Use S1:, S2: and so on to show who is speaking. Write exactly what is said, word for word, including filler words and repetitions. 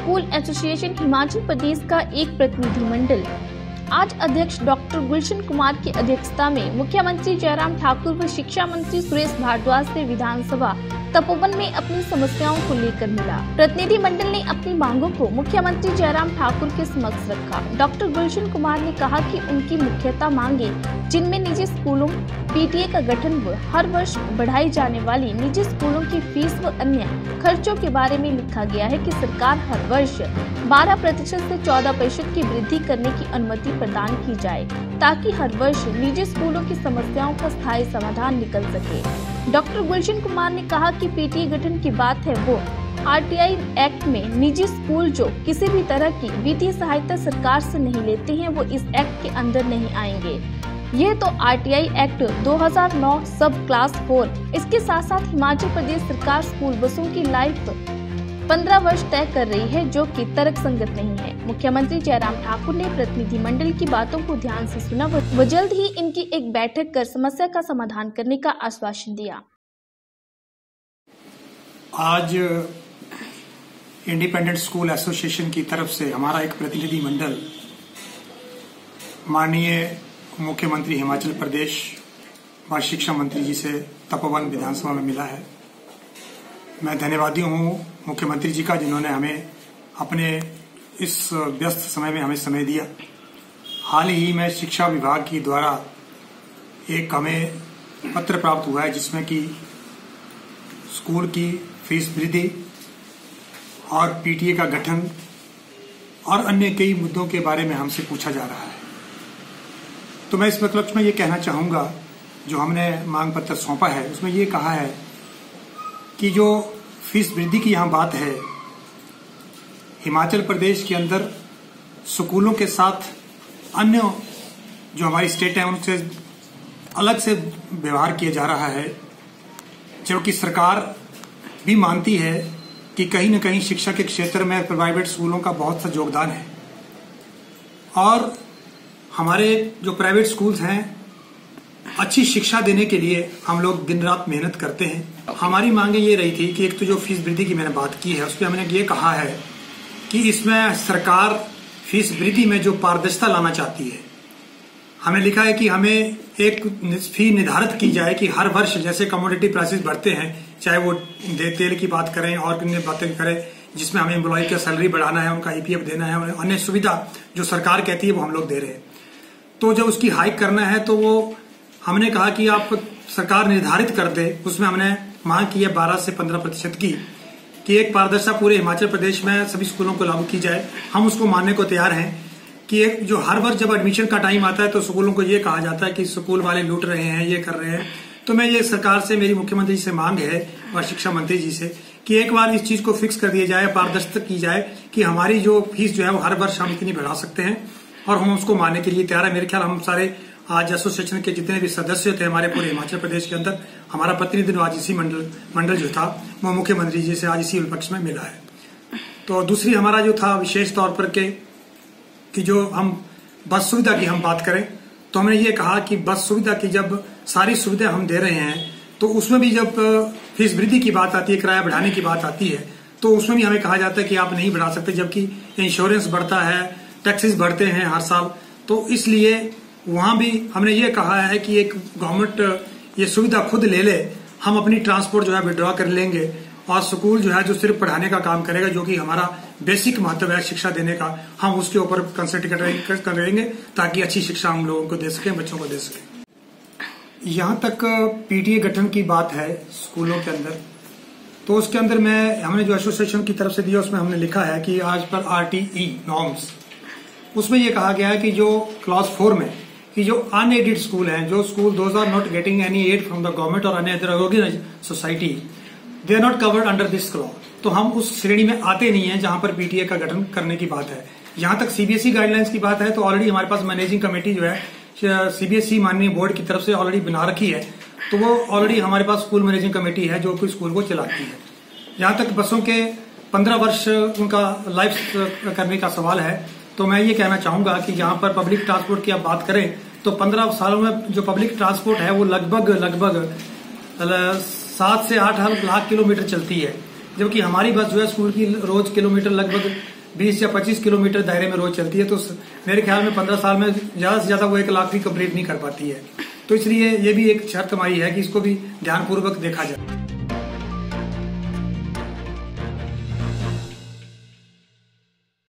S1: School association Himachal Pradesh का एक प्रतिनिधिमंडल आज अध्यक्ष डॉक्टर गुलशन कुमार की अध्यक्षता में मुख्यमंत्री जयराम ठाकुर व शिक्षा मंत्री सुरेश भारद्वाज से विधानसभा तपोवन में अपनी समस्याओं को लेकर मिला। प्रतिनिधिमंडल ने अपनी मांगों को मुख्यमंत्री जयराम ठाकुर के समक्ष रखा। डॉक्टर गुलशन कुमार ने कहा कि उनकी मुख्यतः मांगे, जिनमें निजी स्कूलों पीटीए का गठन व हर वर्ष बढ़ाई जाने वाली निजी स्कूलों की फीस व अन्य खर्चों के बारे में लिखा गया है कि सरकार हर वर्ष बारह प्रतिशत से चौदह प्रतिशत की वृद्धि करने की अनुमति प्रदान की जाए, ताकि हर वर्ष निजी स्कूलों की समस्याओं का स्थायी समाधान निकल सके। डॉक्टर गुलशन कुमार ने कहा कि पीटीए गठन की बात है वो आरटीआई एक्ट में निजी स्कूल जो किसी भी तरह की वित्तीय सहायता सरकार से नहीं लेते हैं वो इस एक्ट के अंदर नहीं आएंगे। यह तो आरटीआई एक्ट दो हज़ार नौ सब क्लास फोर। इसके साथ साथ हिमाचल प्रदेश सरकार स्कूल बसों की लाइफ पंद्रह वर्ष तय कर रही है, जो कि तर्क संगत नहीं है। मुख्यमंत्री जयराम ठाकुर ने प्रतिनिधिमंडल की बातों को ध्यान से सुना व जल्द ही इनकी एक बैठक कर समस्या का समाधान करने का आश्वासन दिया।
S2: आज इंडिपेंडेंट स्कूल एसोसिएशन की तरफ से हमारा एक प्रतिनिधिमंडल माननीय मुख्यमंत्री हिमाचल प्रदेश व शिक्षा मंत्री जी से तपोवन विधानसभा में मिला है। मैं धन्यवादी हूँ मुख्यमंत्री जी का, जिन्होंने हमें अपने इस व्यस्त समय में हमें समय दिया। हाल ही में शिक्षा विभाग की द्वारा एक हमें पत्र प्राप्त हुआ है, जिसमें कि स्कूल की फीस वृद्धि और पीटीए का गठन और अन्य कई मुद्दों के बारे में हमसे पूछा जा रहा है। तो मैं इस मतलब में ये कहना चाहूँगा, जो हमने मांग पत्र सौंपा है उसमें ये कहा है कि जो फीस वृद्धि की यहाँ बात है, हिमाचल प्रदेश के अंदर स्कूलों के साथ अन्य जो हमारी स्टेट है उनसे अलग से व्यवहार किया जा रहा है, जबकि सरकार भी मानती है कि कहीं न कहीं शिक्षा के क्षेत्र में प्राइवेट स्कूलों का बहुत सा योगदान है। और हमारे जो प्राइवेट स्कूल्स हैं, अच्छी शिक्षा देने के लिए हम लोग दिन रात मेहनत करते हैं। हमारी मांगे ये रही थी कि एक तो जो फीस वृद्धि की मैंने बात की है, उस पर हमने ये कहा है कि इसमें सरकार फीस वृद्धि में जो पारदर्शिता लाना चाहती है। हमने लिखा है कि हमें एक फी निर्धारित की जाए कि हर वर्ष जैसे कमोडिटी प्राइसेस बढ़ते हैं, चाहे वो तेल की बात करें और अन्य बातें करें, जिसमें हमें एम्प्लॉय का सैलरी बढ़ाना है, उनका ईपीएफ देना है, अन्य सुविधा जो सरकार कहती है वो हम लोग दे रहे हैं। तो जब उसकी हाइक करना है तो वो हमने कहा कि आप सरकार निर्धारित कर दे। उसमें हमने मांग की है बारह से पंद्रह प्रतिशत की, कि एक पारदर्शिता पूरे हिमाचल प्रदेश में सभी स्कूलों को लागू की जाए। हम उसको मानने को तैयार हैं कि एक जो हर वर्ष जब एडमिशन का टाइम आता है तो स्कूलों को ये कहा जाता है कि स्कूल वाले लूट रहे हैं, ये कर रहे हैं। तो मैं ये सरकार से, मेरी मुख्यमंत्री जी से मांग है और शिक्षा मंत्री जी से कि एक बार इस चीज को फिक्स कर दिया जाए, पारदर्शिता की जाए कि हमारी जो फीस जो है वो हर वर्ष हम इतनी बढ़ा सकते हैं, और हम उसको मानने के लिए तैयार है। मेरे ख्याल हम सारे आज एसोसिएशन के जितने भी सदस्य थे हमारे पूरे हिमाचल प्रदेश के अंदर, हमारा प्रतिनिधि आज इसी मंडल मंडल जो था वो मुख्यमंत्री जी से आज इसी उपलक्ष्य में मिला है। तो दूसरी हमारा जो था विशेष तौर पर के कि जो हम बस सुविधा की हम बात करें, तो हमने ये कहा कि बस सुविधा की जब सारी सुविधा हम दे रहे हैं तो उसमें भी जब फीस वृद्धि की बात आती है, किराया बढ़ाने की बात आती है, तो उसमें भी हमें कहा जाता है कि आप नहीं बढ़ा सकते, जबकि इंश्योरेंस बढ़ता है, टैक्सेस बढ़ते हैं हर साल। तो इसलिए वहां भी हमने ये कहा है कि एक गवर्नमेंट ये सुविधा खुद ले ले, हम अपनी ट्रांसपोर्ट जो है विड्रॉ कर लेंगे और स्कूल जो है जो सिर्फ पढ़ाने का काम करेगा, जो कि हमारा बेसिक महत्व है शिक्षा देने का, हम उसके ऊपर कंसंट्रेट करेंगे ताकि अच्छी शिक्षा हम लोगों को दे सकें, बच्चों को दे सकें। यहाँ तक पीटीए गठन की बात है स्कूलों के अंदर, तो उसके अंदर मैं हमने जो एसोसिएशन की तरफ से दिया उसमें हमने लिखा है कि आज पर आरटीई नॉर्म्स, उसमें यह कहा गया है कि जो क्लास फोर में कि जो अनएडेड स्कूल हैं, जो school those are not getting any aid from the government और अन्य other organised society, they are not covered under this clause. तो हम उस श्रेणी में आते नहीं है जहां पर पीटीए का गठन करने की बात है। जहां तक सीबीएसई गाइडलाइंस की बात है तो ऑलरेडी हमारे पास मैनेजिंग कमेटी जो है सीबीएसई माननीय बोर्ड की तरफ से ऑलरेडी बना रखी है, तो वो ऑलरेडी हमारे पास स्कूल मैनेजिंग कमेटी है जो कि स्कूल को चलाती है। जहां तक बसों के पंद्रह वर्ष उनका लाइफ करने का सवाल है, तो मैं ये कहना चाहूंगा कि जहां पर पब्लिक ट्रांसपोर्ट की आप बात करें तो पंद्रह सालों में जो पब्लिक ट्रांसपोर्ट है वो लगभग लगभग सात से आठ लाख किलोमीटर चलती है, जबकि हमारी बस जो है स्कूल की रोज किलोमीटर लगभग बीस या पच्चीस किलोमीटर दायरे में रोज चलती है, तो मेरे ख्याल में पंद्रह साल में ज्यादा से ज्यादा वो एक लाख भी कंप्लीट नहीं कर पाती है। तो इसलिए ये भी एक शर्त हमारी है कि इसको भी ध्यानपूर्वक देखा जाए।